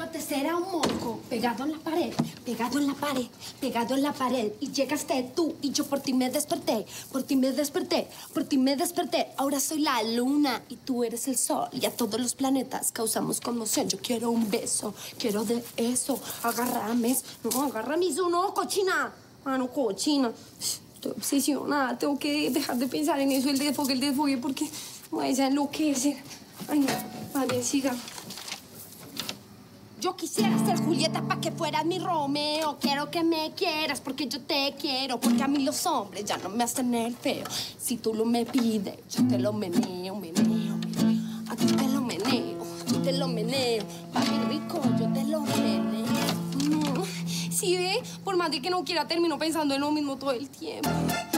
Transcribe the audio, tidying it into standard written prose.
Yo antes era un moco pegado en la pared, pegado en la pared, pegado en la pared. Y llegaste tú y yo por ti me desperté, por ti me desperté, por ti me desperté. Ahora soy la luna y tú eres el sol. Y a todos los planetas causamos conmoción. Yo quiero un beso, quiero de eso. Agárrame, no, agárrame eso, no, cochina. Mano, cochina. Estoy obsesionada, tengo que dejar de pensar en eso, el desfogue, porque me voy a enloquecer. Ay, no, más bien siga. Yo quisiera ser Julieta pa' que fueras mi Romeo. Quiero que me quieras porque yo te quiero. Porque a mí los hombres ya no me hacen el feo. Si tú lo me pides, yo te lo meneo, meneo. A ti te lo meneo, yo te lo meneo. Papi rico, yo te lo meneo. Sí, ve, por más de que no quiera, termino pensando en lo mismo todo el tiempo.